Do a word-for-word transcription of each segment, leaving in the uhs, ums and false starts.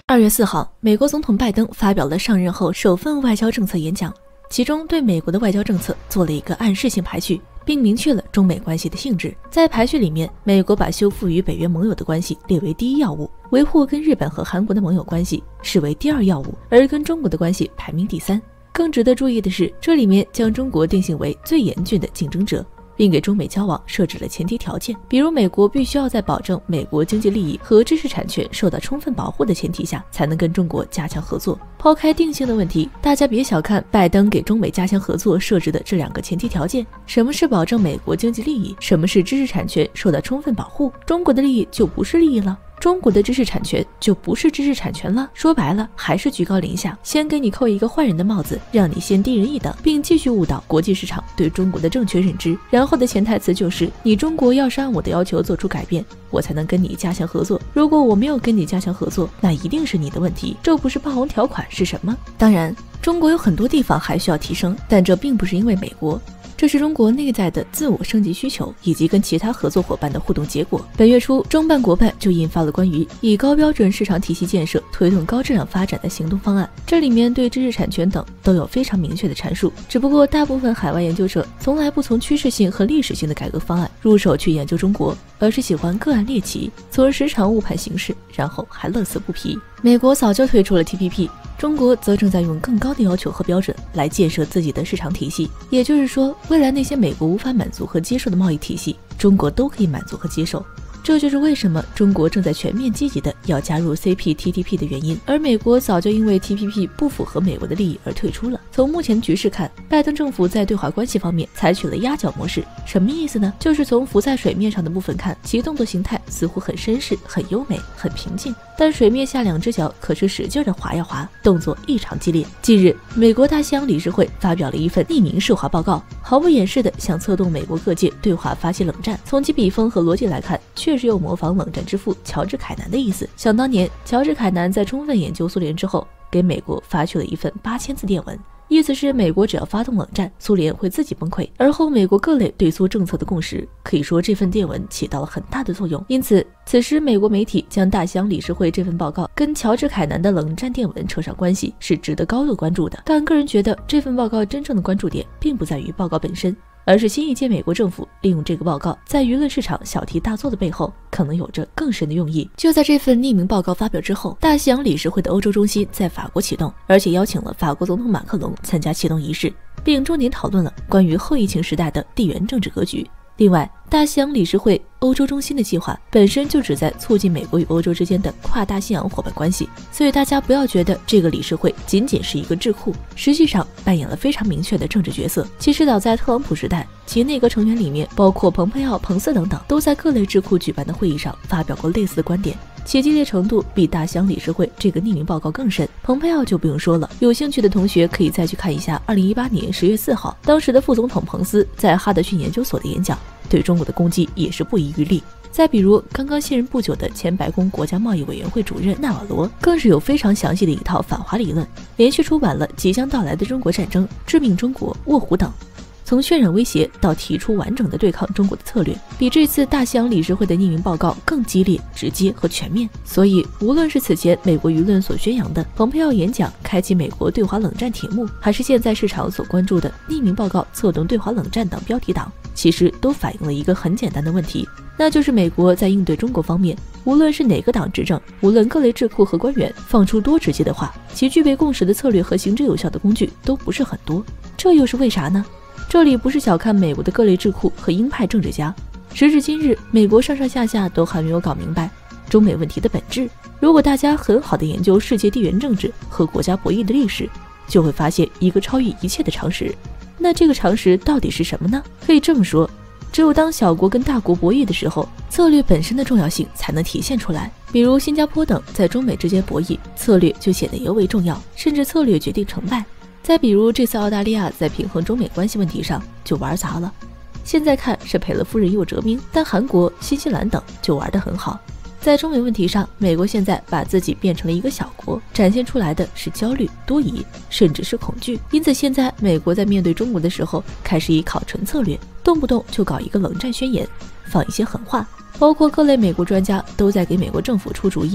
二月四号，美国总统拜登发表了上任后首份外交政策演讲，其中对美国的外交政策做了一个暗示性排序，并明确了中美关系的性质。在排序里面，美国把修复与北约盟友的关系列为第一要务，维护跟日本和韩国的盟友关系视为第二要务，而跟中国的关系排名第三。更值得注意的是，这里面将中国定性为最严峻的竞争者，并给中美交往设置了前提条件，比如美国必须要在保证美国经济利益和知识产权受到充分保护的前提下，才能跟中国加强合作。抛开定性的问题，大家别小看拜登给中美加强合作设置的这两个前提条件。什么是保证美国经济利益？什么是知识产权受到充分保护？中国的利益就不是利益了，中国的知识产权就不是知识产权了。说白了，还是居高临下，先给你扣一个坏人的帽子，让你先低人一等，并继续误导国际市场对中国的正确认知。然后的潜台词就是，你中国要是按我的要求做出改变，我才能跟你加强合作。如果我没有跟你加强合作，那一定是你的问题。这不是霸王条款是什么？当然，中国有很多地方还需要提升，但这并不是因为美国。这是中国内在的自我升级需求，以及跟其他合作伙伴的互动结果。本月初，中办国办就印发了关于以高标准市场体系建设推动高质量发展的行动方案，这里面对知识产权等都有非常明确的阐述。只不过大部分海外研究者从来不从趋势性和历史性的改革方案入手去研究中国，而是喜欢个案猎奇，从而时常误判形势，然后还乐此不疲。美国早就退出了 T P P， 中国则正在用更高的要求和标准来建设自己的市场体系。也就是说，未来那些美国无法满足和接受的贸易体系，中国都可以满足和接受。这就是为什么中国正在全面积极的要加入 C P T P P 的原因，而美国早就因为 T P P 不符合美国的利益而退出了。从目前局势看，拜登政府在对华关系方面采取了压脚模式，什么意思呢？就是从浮在水面上的部分看，其动作形态似乎很绅士、很优美、很平静，但水面下两只脚可是使劲的划呀划，动作异常激烈。近日，美国大西洋理事会发表了一份匿名涉华报告，毫不掩饰的想策动美国各界对华发起冷战。从其笔锋和逻辑来看，确实有模仿冷战之父乔治凯南的意思。想当年，乔治凯南在充分研究苏联之后，给美国发去了一份八千字电文，意思是美国只要发动冷战，苏联会自己崩溃。而后美国各类对苏政策的共识，可以说这份电文起到了很大的作用。因此，此时美国媒体将大西洋理事会这份报告跟乔治凯南的冷战电文扯上关系，是值得高度关注的。但个人觉得，这份报告真正的关注点并不在于报告本身，而是新一届美国政府利用这个报告在舆论市场小题大做的背后，可能有着更深的用意。就在这份匿名报告发表之后，大西洋理事会的欧洲中心在法国启动，而且邀请了法国总统马克龙参加启动仪式，并重点讨论了关于后疫情时代的地缘政治格局。另外，大西洋理事会欧洲中心的计划本身就旨在促进美国与欧洲之间的跨大西洋伙伴关系，所以大家不要觉得这个理事会仅仅是一个智库，实际上扮演了非常明确的政治角色。其实早在特朗普时代，其内阁成员里面包括蓬佩奥、彭斯等等，都在各类智库举办的会议上发表过类似的观点，其激烈程度比大西洋理事会这个匿名报告更甚。蓬佩奥就不用说了，有兴趣的同学可以再去看一下二零一八年十月四号当时的副总统彭斯在哈德逊研究所的演讲，对中国的攻击也是不遗余力。再比如刚刚卸任不久的前白宫国家贸易委员会主任纳瓦罗，更是有非常详细的一套反华理论，连续出版了《即将到来的中国战争》《致命中国》《卧虎》等，从渲染威胁到提出完整的对抗中国的策略，比这次大西洋理事会的匿名报告更激烈、直接和全面。所以无论是此前美国舆论所宣扬的蓬佩奥演讲开启美国对华冷战铁幕，还是现在市场所关注的匿名报告策动对华冷战等标题党，其实都反映了一个很简单的问题，那就是美国在应对中国方面，无论是哪个党执政，无论各类智库和官员放出多直接的话，其具备共识的策略和行之有效的工具都不是很多。这又是为啥呢？这里不是小看美国的各类智库和鹰派政治家，时至今日，美国上上下下都还没有搞明白中美问题的本质。如果大家很好的研究世界地缘政治和国家博弈的历史，就会发现一个超越一切的常识。那这个常识到底是什么呢？可以这么说，只有当小国跟大国博弈的时候，策略本身的重要性才能体现出来。比如新加坡等在中美之间博弈，策略就显得尤为重要，甚至策略决定成败。再比如这次澳大利亚在平衡中美关系问题上就玩砸了，现在看是赔了夫人又折兵，但韩国、新西兰等就玩得很好。在中美问题上，美国现在把自己变成了一个小国，展现出来的是焦虑、多疑，甚至是恐惧。因此现在美国在面对中国的时候，开始以考纯策略，动不动就搞一个冷战宣言，放一些狠话，包括各类美国专家都在给美国政府出主意，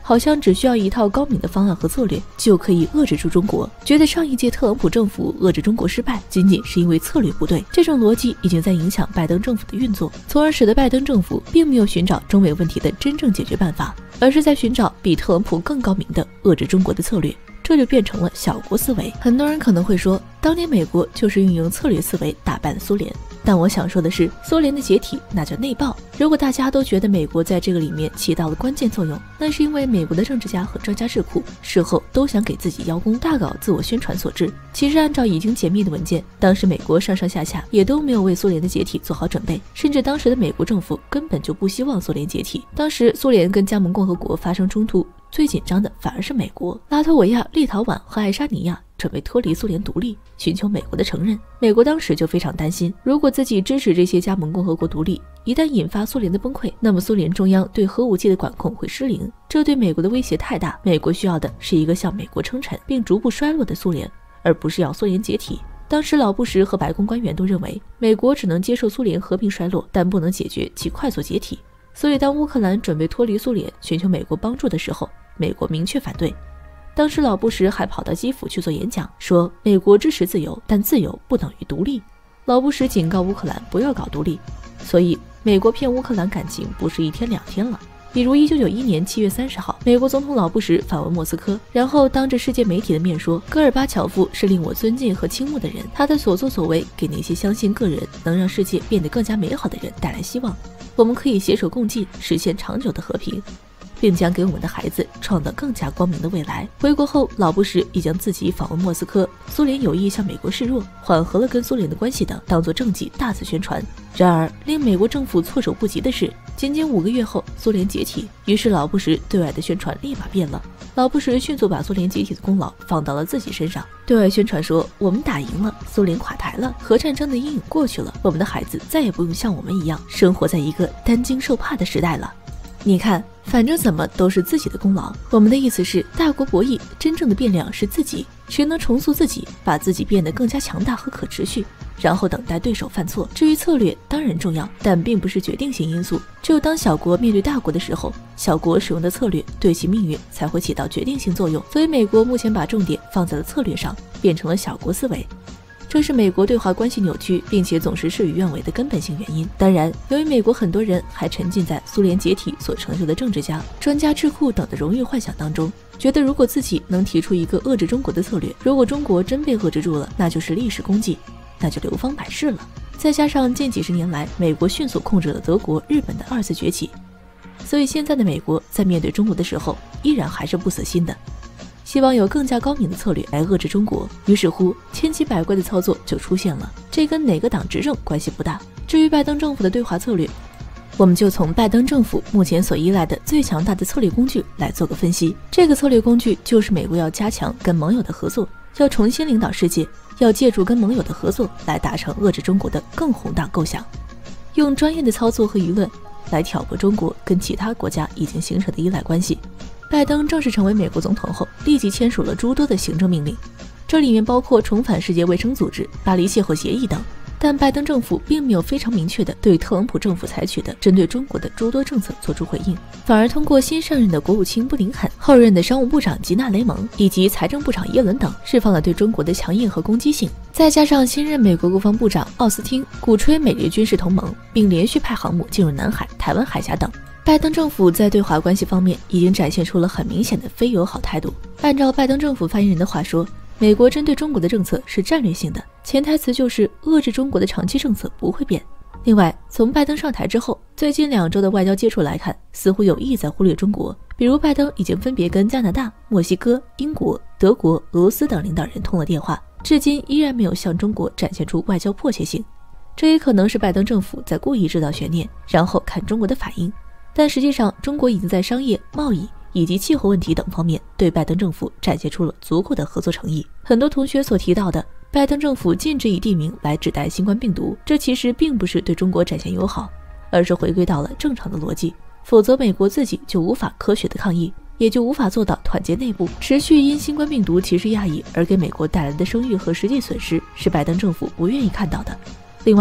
好像只需要一套高明的方案和策略就可以遏制住中国，觉得上一届特朗普政府遏制中国失败仅仅是因为策略不对。这种逻辑已经在影响拜登政府的运作，从而使得拜登政府并没有寻找中美问题的真正解决办法，而是在寻找比特朗普更高明的遏制中国的策略。这就变成了小国思维。很多人可能会说，当年美国就是运用策略思维打败了苏联，但我想说的是，苏联的解体那叫内爆。如果大家都觉得美国在这个里面起到了关键作用，那是因为美国的政治家和专家智库事后都想给自己邀功，大搞自我宣传所致。其实按照已经解密的文件，当时美国上上下下也都没有为苏联的解体做好准备，甚至当时的美国政府根本就不希望苏联解体。当时苏联跟加盟共和国发生冲突，最紧张的反而是美国。拉脱维亚、立陶宛和爱沙尼亚准备脱离苏联独立，寻求美国的承认。美国当时就非常担心，如果自己支持这些加盟共和国独立，一旦引发苏联的崩溃，那么苏联中央对核武器的管控会失灵，这对美国的威胁太大。美国需要的是一个向美国称臣并逐步衰落的苏联，而不是要苏联解体。当时老布什和白宫官员都认为，美国只能接受苏联和平衰落，但不能解决其快速解体。所以当乌克兰准备脱离苏联，寻求美国帮助的时候，美国明确反对。当时老布什还跑到基辅去做演讲，说美国支持自由，但自由不等于独立。老布什警告乌克兰不要搞独立，所以美国骗乌克兰感情不是一天两天了。比如一九九一年七月三十号，美国总统老布什访问莫斯科，然后当着世界媒体的面说，戈尔巴乔夫是令我尊敬和倾慕的人，他的所作所为给那些相信个人能让世界变得更加美好的人带来希望，我们可以携手共进，实现长久的和平，并将给我们的孩子创造更加光明的未来。回国后，老布什已将自己访问莫斯科，苏联有意向美国示弱，缓和了跟苏联的关系等当作政绩大肆宣传。然而令美国政府措手不及的是，仅仅五个月后苏联解体，于是老布什对外的宣传立马变了。老布什迅速把苏联解体的功劳放到了自己身上，对外宣传说，我们打赢了，苏联垮台了，核战争的阴影过去了，我们的孩子再也不用像我们一样生活在一个担惊受怕的时代了。你看，反正怎么都是自己的功劳。我们的意思是，大国博弈真正的变量是自己，谁能重塑自己，把自己变得更加强大和可持续，然后等待对手犯错。至于策略当然重要，但并不是决定性因素。只有当小国面对大国的时候，小国使用的策略对其命运才会起到决定性作用。所以美国目前把重点放在了策略上，变成了小国思维。这是美国对华关系扭曲并且总是事与愿违的根本性原因。当然，由于美国很多人还沉浸在苏联解体所成就的政治家、专家、智库等的荣誉幻想当中，觉得如果自己能提出一个遏制中国的策略，如果中国真被遏制住了，那就是历史功绩，那就流芳百世了。再加上近几十年来美国迅速控制了德国、日本的二次崛起，所以现在的美国在面对中国的时候，依然还是不死心的，希望有更加高明的策略来遏制中国。于是乎，千奇百怪的操作就出现了。这跟哪个党执政关系不大。至于拜登政府的对华策略，我们就从拜登政府目前所依赖的最强大的策略工具来做个分析。这个策略工具就是美国要加强跟盟友的合作，要重新领导世界，要借助跟盟友的合作来达成遏制中国的更宏大构想，用专业的操作和舆论来挑拨中国跟其他国家已经形成的依赖关系。拜登正式成为美国总统后，立即签署了诸多的行政命令，这里面包括重返世界卫生组织、巴黎气候协议等。但拜登政府并没有非常明确地对特朗普政府采取的针对中国的诸多政策做出回应，反而通过新上任的国务卿布林肯、后任的商务部长吉娜雷蒙以及财政部长耶伦等，释放了对中国的强硬和攻击性。再加上新任美国国防部长奥斯汀鼓吹美日军事同盟，并连续派航母进入南海、台湾海峡等，拜登政府在对华关系方面已经展现出了很明显的非友好态度。按照拜登政府发言人的话说，美国针对中国的政策是战略性的，潜台词就是遏制中国的长期政策不会变。另外，从拜登上台之后，最近两周的外交接触来看，似乎有意在忽略中国。比如，拜登已经分别跟加拿大、墨西哥、英国、德国、俄罗斯等领导人通了电话，至今依然没有向中国展现出外交迫切性。这也可能是拜登政府在故意制造悬念，然后看中国的反应。但实际上，中国已经在商业、贸易以及气候问题等方面对拜登政府展现出了足够的合作诚意。很多同学所提到的拜登政府禁止以地名来指代新冠病毒，这其实并不是对中国展现友好，而是回归到了正常的逻辑，否则美国自己就无法科学的抗议，也就无法做到团结内部。持续因新冠病毒歧视亚裔而给美国带来的声誉和实际损失，是拜登政府不愿意看到的。另外，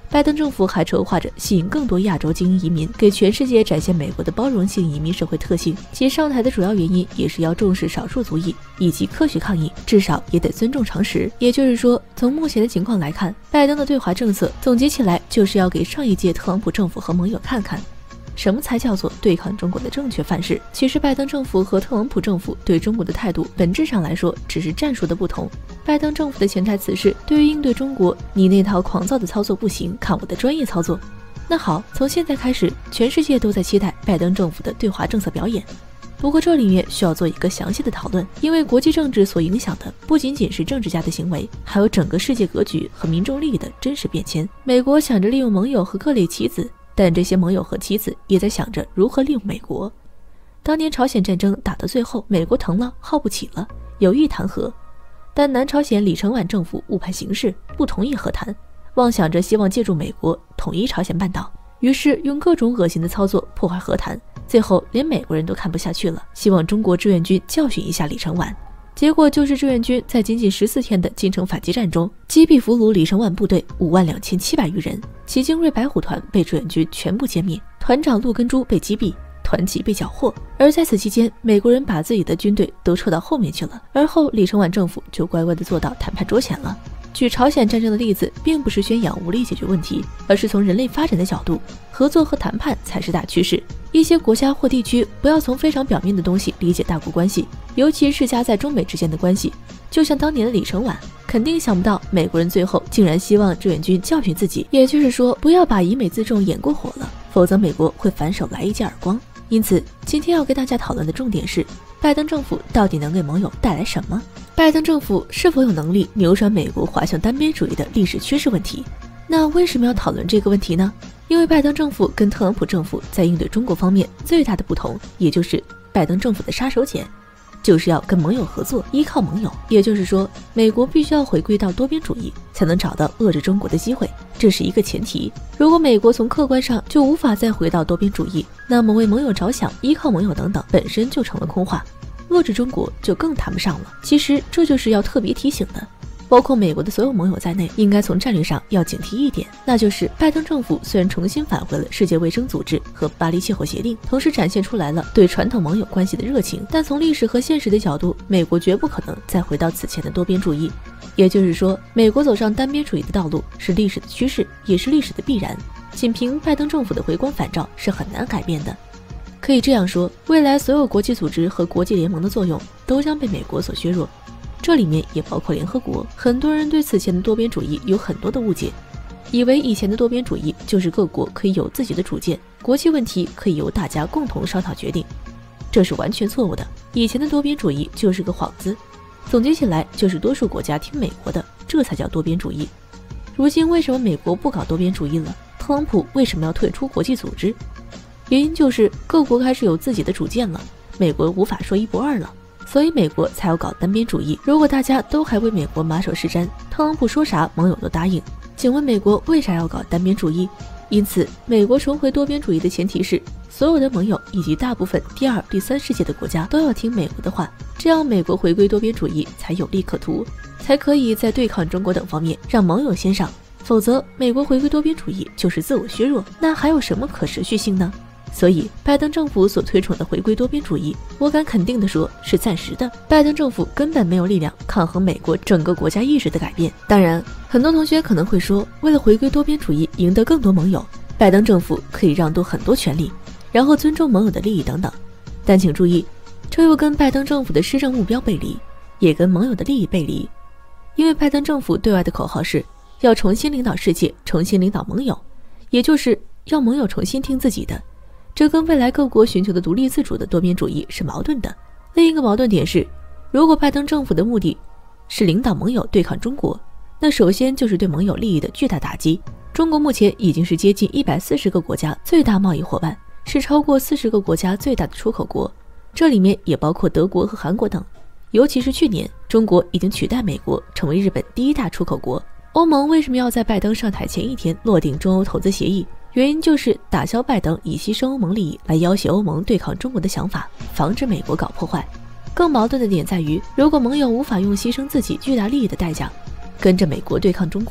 拜登政府还筹划着吸引更多亚洲精英移民，给全世界展现美国的包容性移民社会特性。其上台的主要原因也是要重视少数族裔以及科学抗议，至少也得尊重常识。也就是说，从目前的情况来看，拜登的对华政策总结起来就是要给上一届特朗普政府和盟友看看，什么才叫做对抗中国的正确范式。其实拜登政府和特朗普政府对中国的态度本质上来说只是战术的不同。拜登政府的潜台词是，对于应对中国，你那套狂躁的操作不行，看我的专业操作。那好，从现在开始，全世界都在期待拜登政府的对华政策表演。不过这里面需要做一个详细的讨论，因为国际政治所影响的不仅仅是政治家的行为，还有整个世界格局和民众利益的真实变迁。美国想着利用盟友和各类棋子，但这些盟友和棋子也在想着如何利用美国。当年朝鲜战争打到最后，美国疼了，耗不起了，有意谈和，但南朝鲜李承晚政府误判形势，不同意和谈，妄想着希望借助美国统一朝鲜半岛，于是用各种恶心的操作破坏和谈，最后连美国人都看不下去了，希望中国志愿军教训一下李承晚。结果就是志愿军在仅仅十四天的进城反击战中，击毙俘虏李承晚部队五万两千七百余人，其精锐白虎团被志愿军全部歼灭，团长陆根珠被击毙，团旗被缴获。而在此期间，美国人把自己的军队都撤到后面去了，而后李承晚政府就乖乖地坐到谈判桌前了。举朝鲜战争的例子，并不是宣扬武力解决问题，而是从人类发展的角度，合作和谈判才是大趋势。一些国家或地区不要从非常表面的东西理解大国关系，尤其是夹在中美之间的关系。就像当年的李承晚，肯定想不到美国人最后竟然希望志愿军教训自己，也就是说，不要把以美自重演过火了，否则美国会反手来一记耳光。因此，今天要跟大家讨论的重点是，拜登政府到底能给盟友带来什么？拜登政府是否有能力扭转美国滑向单边主义的历史趋势问题？那为什么要讨论这个问题呢？因为拜登政府跟特朗普政府在应对中国方面最大的不同，也就是拜登政府的杀手锏就是要跟盟友合作，依靠盟友。也就是说，美国必须要回归到多边主义，才能找到遏制中国的机会，这是一个前提。如果美国从客观上就无法再回到多边主义，那么为盟友着想，依靠盟友等等，本身就成了空话，遏制中国就更谈不上了。其实这就是要特别提醒的，包括美国的所有盟友在内，应该从战略上要警惕一点，那就是拜登政府虽然重新返回了世界卫生组织和巴黎气候协定，同时展现出来了对传统盟友关系的热情，但从历史和现实的角度，美国绝不可能再回到此前的多边主义。也就是说，美国走上单边主义的道路是历史的趋势，也是历史的必然，仅凭拜登政府的回光返照是很难改变的。可以这样说，未来所有国际组织和国际联盟的作用都将被美国所削弱，这里面也包括联合国。很多人对此前的多边主义有很多的误解，以为以前的多边主义就是各国可以有自己的主见，国际问题可以由大家共同商讨决定，这是完全错误的。以前的多边主义就是个幌子，总结起来就是多数国家听美国的，这才叫多边主义。如今为什么美国不搞多边主义了？特朗普为什么要退出国际组织？原因就是各国开始有自己的主见了，美国无法说一不二了，所以美国才要搞单边主义。如果大家都还为美国马首是瞻，特朗普说啥盟友都答应，请问美国为啥要搞单边主义？因此，美国重回多边主义的前提是，所有的盟友以及大部分第二、第三世界的国家都要听美国的话，这样美国回归多边主义才有利可图，才可以在对抗中国等方面让盟友先上。否则，美国回归多边主义就是自我削弱，那还有什么可持续性呢？所以，拜登政府所推崇的回归多边主义，我敢肯定地说是暂时的。拜登政府根本没有力量抗衡美国整个国家意识的改变。当然，很多同学可能会说，为了回归多边主义，赢得更多盟友，拜登政府可以让渡很多权利，然后尊重盟友的利益等等。但请注意，这又跟拜登政府的施政目标背离，也跟盟友的利益背离。因为拜登政府对外的口号是要重新领导世界，重新领导盟友，也就是要盟友重新听自己的。这跟未来各国寻求的独立自主的多边主义是矛盾的。另一个矛盾点是，如果拜登政府的目的是领导盟友对抗中国，那首先就是对盟友利益的巨大打击。中国目前已经是接近一百四十个国家最大贸易伙伴，是超过四十个国家最大的出口国，这里面也包括德国和韩国等。尤其是去年，中国已经取代美国成为日本第一大出口国。欧盟为什么要在拜登上台前一天落定中欧投资协议？原因就是打消拜登以牺牲欧盟利益来要挟欧盟对抗中国的想法，防止美国搞破坏。更矛盾的点在于，如果盟友无法用牺牲自己巨大利益的代价跟着美国对抗中国，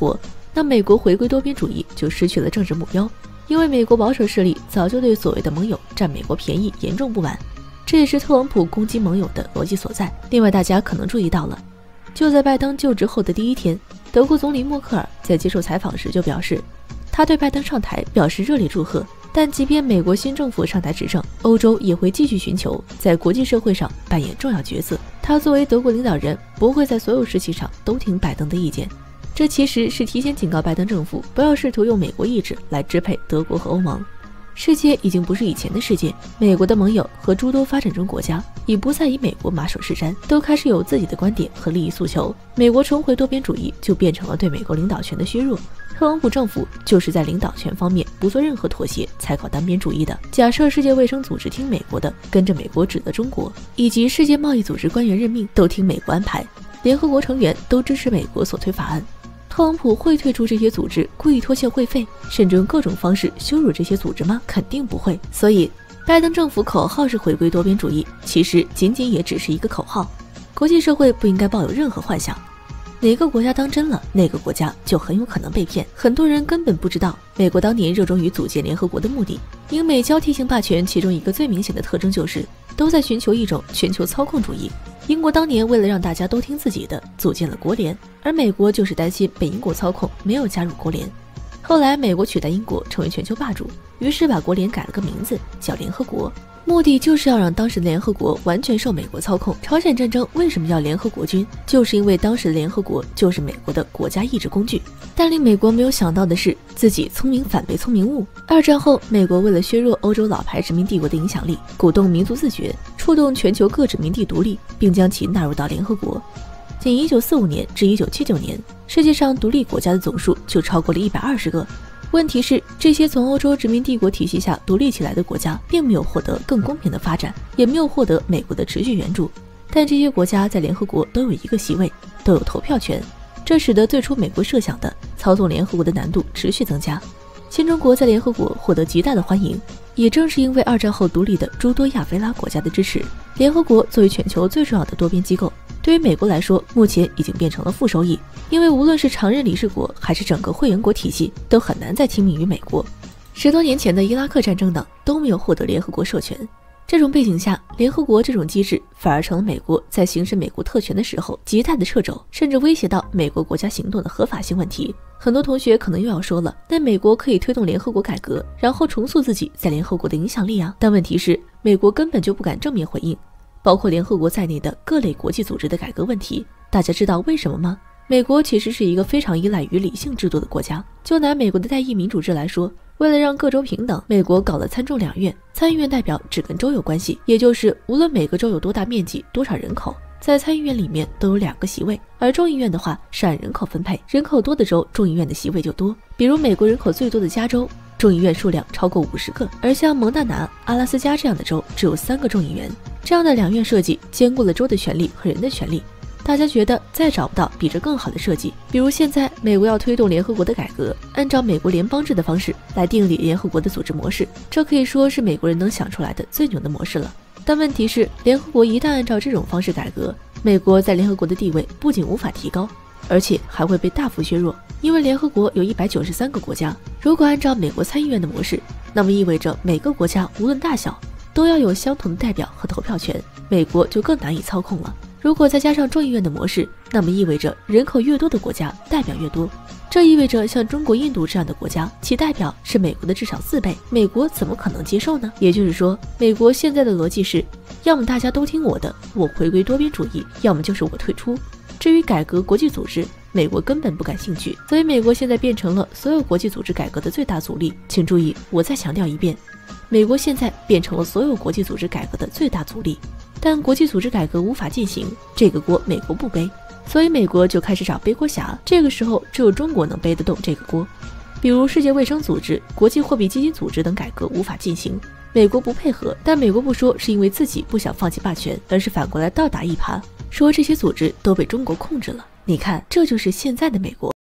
那美国回归多边主义就失去了政治目标，因为美国保守势力早就对所谓的盟友占美国便宜严重不满，这也是特朗普攻击盟友的逻辑所在。另外，大家可能注意到了，就在拜登就职后的第一天，德国总理默克尔在接受采访时就表示，他对拜登上台表示热烈祝贺，但即便美国新政府上台执政，欧洲也会继续寻求在国际社会上扮演重要角色。他作为德国领导人，不会在所有事情上都听拜登的意见。这其实是提前警告拜登政府不要试图用美国意志来支配德国和欧盟。世界已经不是以前的世界，美国的盟友和诸多发展中国家已不再以美国马首是瞻，都开始有自己的观点和利益诉求。美国重回多边主义就变成了对美国领导权的削弱。特朗普政府就是在领导权方面不做任何妥协才搞单边主义的。假设世界卫生组织听美国的，跟着美国指责中国，以及世界贸易组织官员任命都听美国安排，联合国成员都支持美国所推法案，特朗普会退出这些组织，故意拖欠会费，甚至用各种方式羞辱这些组织吗？肯定不会。所以，拜登政府口号是回归多边主义，其实仅仅也只是一个口号。国际社会不应该抱有任何幻想，哪个国家当真了，那个国家就很有可能被骗。很多人根本不知道，美国当年热衷于组建联合国的目的。英美交替性霸权其中一个最明显的特征就是都在寻求一种全球操控主义。英国当年为了让大家都听自己的，组建了国联，而美国就是担心被英国操控，没有加入国联。后来美国取代英国成为全球霸主，于是把国联改了个名字叫联合国，目的就是要让当时的联合国完全受美国操控。朝鲜战争为什么要联合国军？就是因为当时的联合国就是美国的国家意志工具。但令美国没有想到的是，自己聪明反被聪明误。二战后，美国为了削弱欧洲老牌殖民帝国的影响力，鼓动民族自觉，触动全球各殖民地独立，并将其纳入到联合国。仅一九四五年至一九七九年，世界上独立国家的总数就超过了一百二十个。问题是，这些从欧洲殖民帝国体系下独立起来的国家，并没有获得更公平的发展，也没有获得美国的持续援助。但这些国家在联合国都有一个席位，都有投票权，这使得最初美国设想的操纵联合国的难度持续增加。新中国在联合国获得极大的欢迎，也正是因为二战后独立的诸多亚非拉国家的支持，联合国作为全球最重要的多边机构，对于美国来说，目前已经变成了负收益，因为无论是常任理事国还是整个会员国体系，都很难再听命于美国。十多年前的伊拉克战争等都没有获得联合国授权。这种背景下，联合国这种机制反而成了美国在行使美国特权的时候极大的掣肘，甚至威胁到美国国家行动的合法性问题。很多同学可能又要说了，那美国可以推动联合国改革，然后重塑自己在联合国的影响力啊。但问题是，美国根本就不敢正面回应包括联合国在内的各类国际组织的改革问题。大家知道为什么吗？美国其实是一个非常依赖于理性制度的国家。就拿美国的代议民主制来说，为了让各州平等，美国搞了参众两院，参议院代表只跟州有关系，也就是无论每个州有多大面积、多少人口，在参议院里面都有两个席位。而众议院的话是按人口分配，人口多的州众议院的席位就多。比如美国人口最多的加州，众议院数量超过五十个，而像蒙大拿、阿拉斯加这样的州只有三个众议员。这样的两院设计兼顾了州的权利和人的权利。大家觉得再找不到比这更好的设计。比如现在美国要推动联合国的改革，按照美国联邦制的方式来定理联合国的组织模式，这可以说是美国人能想出来的最牛的模式了。但问题是，联合国一旦按照这种方式改革，美国在联合国的地位不仅无法提高，而且还会被大幅削弱。因为联合国有一百九十三个国家，如果按照美国参议院的模式，那么意味着每个国家无论大小都要有相同的代表和投票权，美国就更难以操控了。如果再加上众议院的模式，那么意味着人口越多的国家代表越多，这意味着像中国、印度这样的国家，其代表是美国的至少四倍，美国怎么可能接受呢？也就是说，美国现在的逻辑是，要么大家都听我的，我回归多边主义，要么就是我退出。至于改革国际组织，美国根本不感兴趣，所以美国现在变成了所有国际组织改革的最大阻力。请注意，我再强调一遍，美国现在变成了所有国际组织改革的最大阻力。但国际组织改革无法进行，这个锅美国不背，所以美国就开始找背锅侠。这个时候，只有中国能背得动这个锅。比如世界卫生组织、国际货币基金组织等改革无法进行，美国不配合，但美国不说是因为自己不想放弃霸权，而是反过来倒打一耙，说这些组织都被中国控制了。你看，这就是现在的美国。